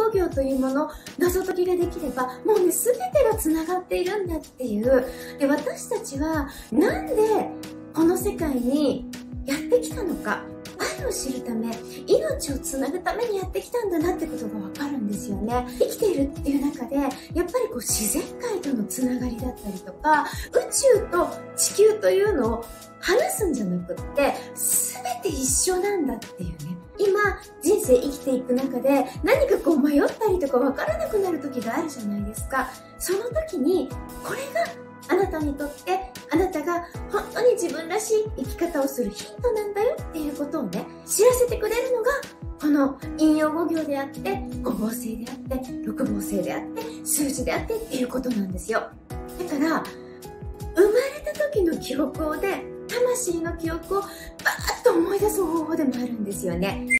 語行というもの、謎解きができれば、もうね、全てが繋がっているんだっていう。で、私たちは、なんで、この世界にやってきたのか。愛を知るため、命をつなぐためにやってきたんだなってことがわかるんですよね。生きているっていう中で、やっぱりこう自然界とのつながりだったりとか、宇宙と地球というのを話すんじゃなくって、全て一緒なんだっていうね。今、人生生きていく中で、何かこう迷ったりとかわからなくなる時があるじゃないですか。その時に、これがあなたにとって、あなたが本当に自分らしい生き方をするヒントなんだよっていうことをね、知らせてくれるのが、この引用語行であって、五芒星であって、六芒星であって、数字であってっていうことなんですよ。だから、生まれた時の記憶をね、魂の記憶をバーッと思い出す方法でもあるんですよね。